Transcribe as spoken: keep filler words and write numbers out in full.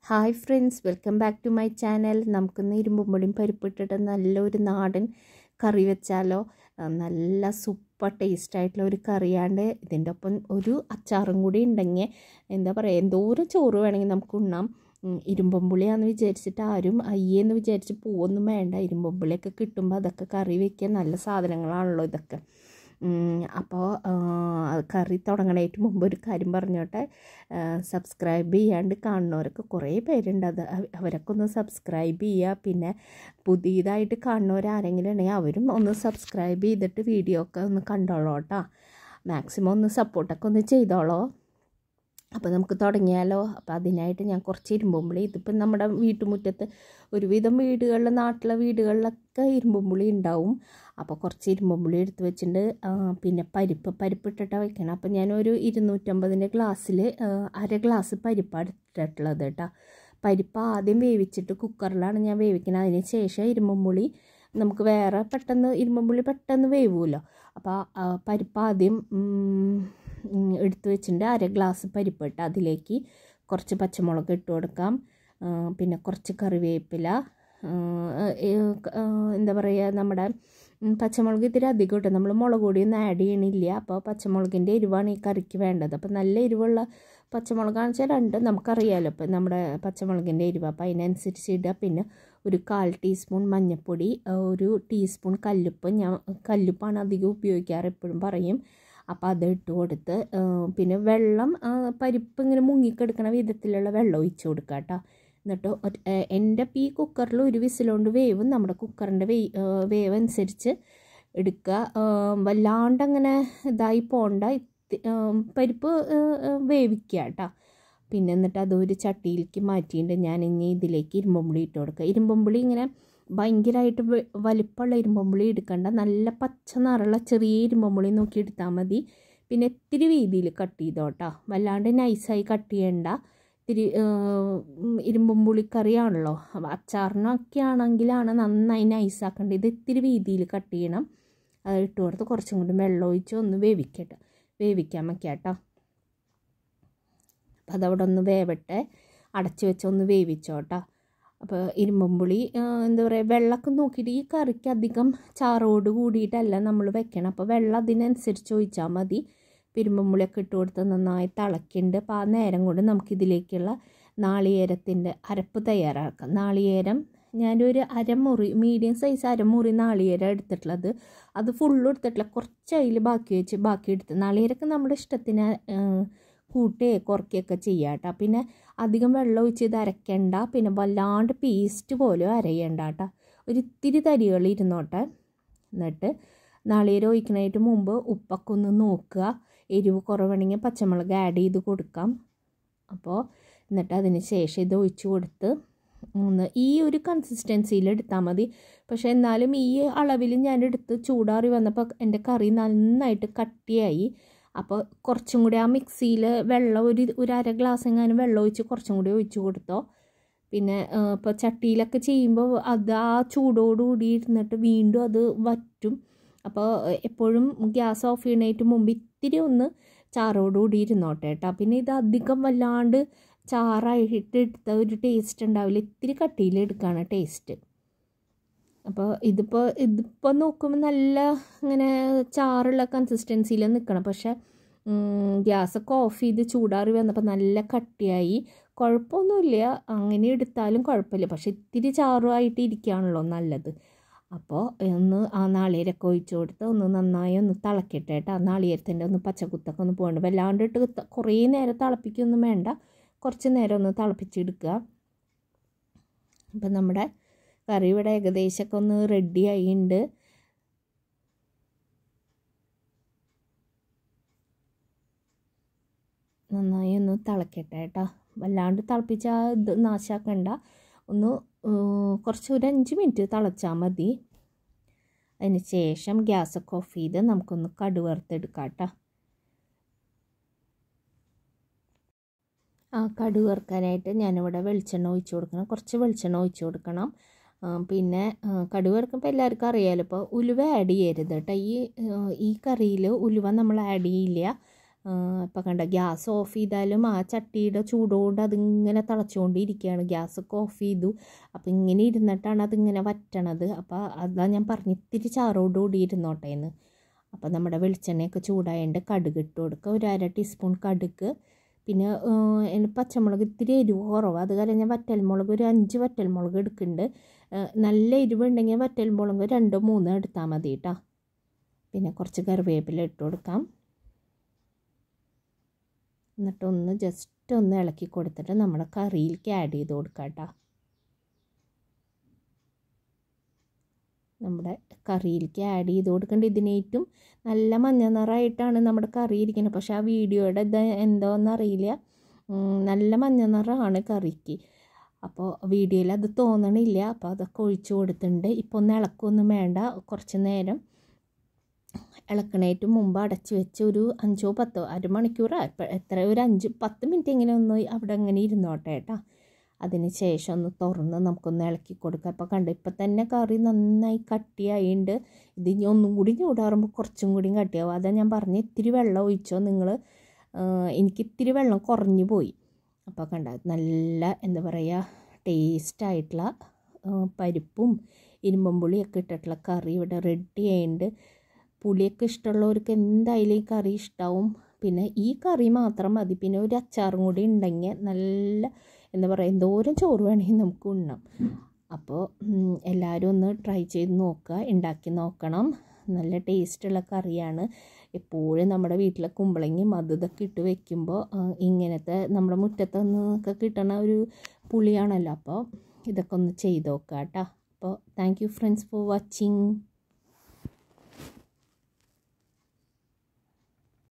Hi friends, welcome back to my channel. നമുക്കിന്ന് ഇരുമ്പുമ്പൊടിയും പരിപ്പിട്ടിട്ട് നല്ലൊരു നാടൻ കറി വെച്ചാലോ. നല്ല സൂപ്പർ ടേസ്റ്റായിട്ടുള്ള ഒരു കറിയാണ്ട്. ഇതിൻ്റെ ഒപ്പം ഒരു അച്ചാറും കൂടി ഉണ്ടെങ്കിൽ എന്താ പറയുക, എന്തോരം ചോറ് വേണമെങ്കിൽ നമുക്ക് ഉണ്ണാം. ഇരുമ്പുമ്പുളിയാന്ന് വിചാരിച്ചിട്ട് ആരും അയ്യെന്ന് വിചാരിച്ച് പോവൊന്നും വേണ്ട. ഇരുമ്പുമ്പുളിയൊക്കെ കിട്ടുമ്പോൾ അതൊക്കെ കറി വയ്ക്കാൻ നല്ല സാധനങ്ങളാണല്ലോ ഇതൊക്കെ. അപ്പോൾ കറി തുടങ്ങണേറ്റ് മുമ്പ് ഒരു കാര്യം പറഞ്ഞോട്ടെ. സബ്സ്ക്രൈബ് ചെയ്യാണ്ട് കാണുന്നവരൊക്കെ കുറേ പേരുണ്ട്. അത് അവരൊക്കെ ഒന്ന് സബ്സ്ക്രൈബ് ചെയ്യുക. പിന്നെ പുതിയതായിട്ട് കാണുന്നവരാരെങ്കിലും ഉണ്ടെങ്കിൽ അവരും ഒന്ന് സബ്സ്ക്രൈബ് ചെയ്തിട്ട് വീഡിയോ ഒക്കെ ഒന്ന് കണ്ടോളൂ കേട്ടോ. മാക്സിമം ഒന്ന് സപ്പോർട്ടൊക്കെ ഒന്ന് ചെയ്തോളൂ. അപ്പോൾ നമുക്ക് തുടങ്ങിയാലോ. അപ്പോൾ അതിനായിട്ട് ഞാൻ കുറച്ച് ഇരുമ്പുമ്പുളി, ഇതിപ്പം നമ്മുടെ വീട്ടുമുറ്റത്ത് ഒരുവിധം വീടുകളിൽ, നാട്ടിലെ വീടുകളിലൊക്കെ ഇരുമ്പുമ്പുളി ഉണ്ടാവും. അപ്പോൾ കുറച്ച് ഇരുമ്പുമ്പുളി എടുത്ത് വെച്ചിട്ടുണ്ട്. പിന്നെ പരിപ്പ് പരിപ്പിട്ടിട്ടാണ് വയ്ക്കണം. അപ്പോൾ ഞാനൊരു ഇരുന്നൂറ്റമ്പതിൻ്റെ ഗ്ലാസ്സിൽ അര ഗ്ലാസ് പരിപ്പാണ് എടുത്തിട്ടുള്ളത് കേട്ടോ. പരിപ്പ് ആദ്യം വേവിച്ചിട്ട് കുക്കറിലാണ് ഞാൻ വേവിക്കുന്നത്. അതിന് ശേഷം ഇരുമ്പുമ്പുളി നമുക്ക് വേറെ പെട്ടെന്ന് ഇരുമ്പുമ്പുളി പെട്ടെന്ന് വേവുമല്ലോ. അപ്പോൾ പരിപ്പ് ആദ്യം എടുത്ത് വെച്ചിട്ടുണ്ട്. അര ഗ്ലാസ് പരിപ്പ് ഇട്ട് അതിലേക്ക് കുറച്ച് പച്ചമുളക് ഇട്ട് കൊടുക്കാം. പിന്നെ കുറച്ച് കറിവേപ്പില, എന്താ പറയുക, നമ്മുടെ പച്ചമുളക് ഇത്തിരി അധികം ഇട്ട്, നമ്മൾ മുളക് പൊടിയൊന്നും ആഡ് ചെയ്യണില്ല. അപ്പോൾ പച്ചമുളകിൻ്റെ എരിവാണ് ഈ കറിക്ക് വേണ്ടത്. അപ്പോൾ നല്ല എരിവുള്ള പച്ചമുളകാണെന്ന് വെച്ചാൽ രണ്ട് നമുക്കറിയാമല്ലോ ഇപ്പോൾ നമ്മുടെ പച്ചമുളകിൻ്റെ എരിവ്. അപ്പോൾ അതിനനുസരിച്ച് ഇടുക. പിന്നെ ഒരു കാൽ ടീസ്പൂൺ മഞ്ഞൾപ്പൊടി, ഒരു ടീസ്പൂൺ കല്ലുപ്പ്. ഞാൻ കല്ലുപ്പാണ് അധികം ഉപയോഗിക്കാറ്, എപ്പോഴും പറയും. അപ്പോൾ അത് ഇട്ട് കൊടുത്ത് പിന്നെ വെള്ളം, പരിപ്പ് ഇങ്ങനെ മുങ്ങിക്കെടുക്കണ വിധത്തിലുള്ള വെള്ളം ഒഴിച്ച് കൊടുക്കുക കേട്ടോ. എന്നിട്ട് എൻ്റെ ഈ കുക്കറിൽ ഒരു വിസിലുകൊണ്ട് വേവും. നമ്മുടെ കുക്കറിൻ്റെ വേ വേവ് അനുസരിച്ച് എടുക്കുക. വല്ലാണ്ട് അങ്ങനെ ഇതായി പോണ്ട, പരിപ്പ് വേവിക്കുക കേട്ടോ. പിന്നെ എന്നിട്ട് അതൊരു ചട്ടിയിലേക്ക് മാറ്റിയിട്ട് ഞാൻ ഇനി ഇതിലേക്ക് ഇരുമ്പുമ്പുളി ഇട്ട് കൊടുക്കുക. ഇരുമ്പുമ്പുളി ഇങ്ങനെ ഭയങ്കരമായിട്ട് വലിപ്പമുള്ള ഇരുമ്പുമ്പുളി എടുക്കണ്ട, നല്ല പച്ച നിറമുള്ള ചെറിയ ഇരുമ്പുമ്പുളി നോക്കി എടുത്താൽ മതി. പിന്നെ ഇത്തിരി വീതിയിൽ കട്ട് ചെയ്തോട്ടോ, വല്ലാണ്ട് നൈസായി കട്ട് ചെയ്യണ്ട. ഇത്തിരി ഇരുമ്പുമ്പുളി കറിയാണല്ലോ, അച്ചാറിനൊക്കെ ആണെങ്കിലാണ് നന്നായി നൈസാക്കേണ്ടത്. ഇത് ഇത്തിരി വീതിയിൽ കട്ട് ചെയ്യണം. അത് ഇട്ട് കൊടുത്ത് കുറച്ചും കൂടി വെള്ളം ഒഴിച്ച് ഒന്ന് വേവിക്കട്ടെ, വേവിക്കാൻ വയ്ക്കാട്ടോ. അപ്പം അതവിടെ ഒന്ന് വേവട്ടെ, അടച്ച് വെച്ച് ഒന്ന് വേവിച്ചോട്ടോ. അപ്പോൾ ഇരുമ്പുമ്പുളി എന്താ പറയുക, വെള്ളമൊക്കെ നോക്കിയിട്ട്, ഈ കറിക്ക് അധികം ചാറോട് കൂടിയിട്ടല്ല നമ്മൾ വെക്കണം. അപ്പോൾ വെള്ളം അതിനനുസരിച്ച് ഒഴിച്ചാൽ മതി. ഇരുമ്പുമ്പുളിയൊക്കെ ഇട്ട് കൊടുത്ത് നന്നായി തിളയ്ക്കുന്നുണ്ട്. അപ്പോൾ ആ നേരം കൊണ്ട് നമുക്കിതിലേക്കുള്ള നാളികേരത്തിൻ്റെ അരപ്പ് തയ്യാറാക്കാം. നാളികേരം ഞാനൊരു അരമുറി, മീഡിയം സൈസ് അരമുറി നാളികേരം എടുത്തിട്ടുള്ളത്. അത് ഫുള്ളും എടുത്തിട്ടില്ല, കുറച്ച് അതിൽ ബാക്കി വെച്ച് ബാക്കി എടുത്ത്. നാളികേരമൊക്കെ നമ്മുടെ ഇഷ്ടത്തിന് കൂട്ടുകയോ കുറയ്ക്കുകയൊക്കെ ചെയ്യാം കേട്ടോ. പിന്നെ അധികം വെള്ളം ഒഴിച്ച് ഇത് അരയ്ക്കണ്ട, പിന്നെ വല്ലാണ്ട് പേസ്റ്റ് പോലും അരയണ്ട കേട്ടോ. ഒരിത്തിരി തരികൾ ഇരുന്നോട്ടെ. എന്നിട്ട് നാളികേരം ഒഴിക്കണതിന് മുമ്പ് ഉപ്പൊക്കെ ഒന്ന് നോക്കുക. എരിവ് കുറവാണെങ്കിൽ പച്ചമുളക് ആഡ് ചെയ്ത് കൊടുക്കാം. അപ്പോൾ എന്നിട്ട് അതിന് ശേഷം ഇത് ഒഴിച്ച് കൊടുത്ത് ഒന്ന് ഈ ഒരു കൺസിസ്റ്റൻസിയിൽ എടുത്താൽ മതി. പക്ഷേ എന്നാലും ഈ അളവിൽ ഞാൻ എടുത്ത് ചൂടാറി വന്നപ്പോൾ എൻ്റെ കറി നന്നായിട്ട് കട്ടിയായി. അപ്പോൾ കുറച്ചും കൂടി ആ മിക്സിയിൽ വെള്ളം ഒരു ഒരു അര ഗ്ലാസ് എങ്ങാനും വെള്ളം ഒഴിച്ച് കുറച്ചും കൂടി ഒഴിച്ച് കൊടുത്തോ. പിന്നെ ഇപ്പോൾ ചട്ടിയിലൊക്കെ ചെയ്യുമ്പോൾ അത് ആ ചൂടോടുകൂടി ഇരുന്നിട്ട് വീണ്ടും അത് വറ്റും. അപ്പോൾ എപ്പോഴും ഗ്യാസ് ഓഫ് ചെയ്യണേറ്റ് മുമ്പ് ഇത്തിരി ഒന്ന് ചാറോടുകൂടി ഇരുന്നോട്ടെ കേട്ടോ. പിന്നെ ഇത് അധികം വല്ലാണ്ട് ചാറായിട്ട് എടുത്ത ഒരു ടേസ്റ്റ് ഉണ്ടാവില്ല, ഇത്തിരി കട്ടിയിൽ എടുക്കുകയാണ് ടേസ്റ്റ്. അപ്പോൾ ഇതിപ്പോൾ ഇതിപ്പോൾ നോക്കുമ്പോൾ നല്ല ഇങ്ങനെ ചാറുള്ള കൺസിസ്റ്റൻസിയിൽ നിൽക്കണം. പക്ഷേ ഗ്യാസൊക്കെ ഓഫ് ചെയ്ത് ചൂടാറി വന്നപ്പോൾ നല്ല കട്ടിയായി. കുഴപ്പമൊന്നുമില്ല, അങ്ങനെ എടുത്താലും കുഴപ്പമില്ല. പക്ഷേ ഇത്തിരി ചാറുമായിട്ട് ഇരിക്കുകയാണല്ലോ നല്ലത്. അപ്പോൾ ഒന്ന് ആ നാളികേരമൊക്കെ ഒഴിച്ച് കൊടുത്ത് ഒന്ന് നന്നായി ഒന്ന് തിളക്കട്ടെ കേട്ടോ. ആ നാളികേരത്തിൻ്റെ ഒന്ന് പച്ചക്കുത്തൊക്കെ ഒന്ന് പോകണ്ട. വല്ലാണ്ട് ഇട്ട് കുറേ നേരം തിളപ്പിക്കൊന്നും വേണ്ട, കുറച്ച് നേരം ഒന്ന് തിളപ്പിച്ചെടുക്കുക. അപ്പം നമ്മുടെ കറി ഇവിടെ ഏകദേശമൊക്കെ ഒന്ന് റെഡി ആയിട്ടുണ്ട്. നന്നായി ഒന്ന് തിളക്കട്ടെ കേട്ടോ. വല്ലാണ്ട് തിളപ്പിച്ചാൽ ഇത് നാശാക്കണ്ട, ഒന്ന് കുറച്ച് ഒരു അഞ്ച് മിനിറ്റ് തിളച്ചാൽ മതി. അതിന് ശേഷം ഗ്യാസൊക്കെ ഓഫ് ചെയ്ത് നമുക്കൊന്ന് കടുക് വറുത്തെടുക്കാം കേട്ടോ. ആ കടുക് വറുക്കാനായിട്ട് ഞാനിവിടെ വെളിച്ചെണ്ണ ഒഴിച്ച് കൊടുക്കണം, കുറച്ച് വെളിച്ചെണ്ണ ഒഴിച്ച് കൊടുക്കണം. പിന്നെ കടുക് വറുക്കുമ്പോൾ എല്ലാവർക്കും അറിയാമല്ലോ. ഇപ്പോൾ ഉലുവ ആഡ് ചെയ്യരുത് കേട്ടോ. ഈ ഈ കറിയിൽ ഉലുവ നമ്മൾ ആഡ് ചെയ്യില്ല. ഇപ്പം കണ്ട ഗ്യാസ് ഓഫ് ചെയ്താലും ആ ചട്ടിയുടെ ചൂടുകൊണ്ട് അതിങ്ങനെ തിളച്ചുകൊണ്ടിരിക്കുകയാണ്. ഗ്യാസൊക്കെ ഓഫ് ചെയ്തു. അപ്പോൾ ഇങ്ങനെ ഇരുന്നിട്ടാണ് അതിങ്ങനെ വറ്റണത്. അപ്പോൾ അതാ ഞാൻ പറഞ്ഞു ഇത്തിരി ചാറോടുകൂടി ഇരുന്നോട്ടെ എന്ന്. അപ്പോൾ നമ്മുടെ വെളിച്ചെണ്ണയൊക്കെ ചൂടായതുകൊണ്ട് കടുക് ഇട്ട് കൊടുക്കുക. ഒരു അര ടീസ്പൂൺ കടുക്. പിന്നെ എനിക്ക് പച്ചമുളക് ഇത്തിരി എരിവ് കുറവാണ്. അത് കാരണം ഞാൻ വറ്റൽമുളക് ഒരു അഞ്ച് വറ്റൽമുളക് എടുക്കുന്നുണ്ട്. നല്ല എരിവുണ്ടെങ്കിൽ വറ്റൽമുളക് രണ്ടോ മൂന്നോ എടുത്താൽ മതി കേട്ടോ. പിന്നെ കുറച്ച് കറിവേപ്പില ഇട്ട് കൊടുക്കാം. എന്നിട്ടൊന്ന് ജസ്റ്റ് ഒന്ന് ഇളക്കി കൊടുത്തിട്ട് നമ്മുടെ കറിയിലേക്ക് ആഡ് ചെയ്ത് കൊടുക്കാം കേട്ടോ. നമ്മുടെ കറിയിലേക്ക് ആഡ് ചെയ്ത് കൊടുക്കേണ്ട. ഇതിനേറ്റും നല്ല മഞ്ഞ നിറമായിട്ടാണ് നമ്മുടെ കറി ഇരിക്കുന്നത്. പക്ഷേ ആ വീഡിയോയുടെ ഇത് എന്തോന്നറിയില്ല, നല്ല മഞ്ഞ നിറമാണ് കറിക്ക്. അപ്പോൾ വീഡിയോയിൽ അത് തോന്നണില്ല. അപ്പോൾ അതൊക്കെ ഒഴിച്ചു കൊടുത്തിട്ടുണ്ട്. ഇപ്പോൾ ഒന്ന് ഇളക്കൊന്നും വേണ്ട. കുറച്ച് നേരം ഇളക്കണേറ്റ് മുമ്പ് അടച്ച് വെച്ച് ഒരു അഞ്ചോ പത്തോ അരമണിക്കൂറോ ഇപ്പം എത്ര ഒരു അഞ്ച് പത്ത് മിനിറ്റ് ഇങ്ങനെ ഒന്ന് അവിടെ അങ്ങനെ ഇരുന്നോട്ടെ കേട്ടോ. അതിന് ശേഷം ഒന്ന് തുറന്ന് നമുക്കൊന്ന് ഇളക്കി കൊടുക്കാം. അപ്പോൾ കണ്ട് ഇപ്പം തന്നെ കറി നന്നായി കട്ടിയായിട്ടുണ്ട്. ഇത് ഇനി ഒന്നും കൂടി ചൂടാറുമ്പോൾ കുറച്ചും കൂടി കട്ടിയാവും. അതാ ഞാൻ പറഞ്ഞ് ഇത്തിരി വെള്ളം ഒഴിച്ചോ നിങ്ങൾ. എനിക്ക് ഇത്തിരി വെള്ളം കുറഞ്ഞു പോയി. അപ്പോൾ കണ്ട നല്ല എന്താ പറയുക ടേസ്റ്റായിട്ടുള്ള പരിപ്പും ഇരുമ്പും പുളിയൊക്കെ ഇട്ടിട്ടുള്ള കറി ഇവിടെ റെഡി ആയിട്ടുണ്ട്. പുളിയൊക്കെ ഇഷ്ടമുള്ളവർക്ക് എന്തായാലും ഈ കറി ഇഷ്ടമാവും. പിന്നെ ഈ കറി മാത്രം മതി. പിന്നെ ഒരു അച്ചാറും കൂടി ഉണ്ടെങ്കിൽ നല്ല എന്താ പറയുക എന്തോരം ചോറ് വേണമെങ്കിൽ നമുക്ക് ഉണ്ണാം. അപ്പോൾ എല്ലാവരും ഒന്ന് ട്രൈ ചെയ്ത് നോക്കുക, ഉണ്ടാക്കി നോക്കണം. നല്ല ടേസ്റ്റുള്ള കറിയാണ്. എപ്പോഴും നമ്മുടെ വീട്ടിലെ കുമ്പളങ്ങയും അത് ഇതൊക്കെ ഇട്ട് വെക്കുമ്പോൾ ഇങ്ങനത്തെ നമ്മുടെ മുറ്റത്ത് നിന്നൊക്കെ കിട്ടണ ഒരു പുളിയാണല്ലോ. അപ്പോൾ ഇതൊക്കെ ഒന്ന് ചെയ്ത് നോക്കുക കേട്ടോ. അപ്പോൾ thank you friends for watching.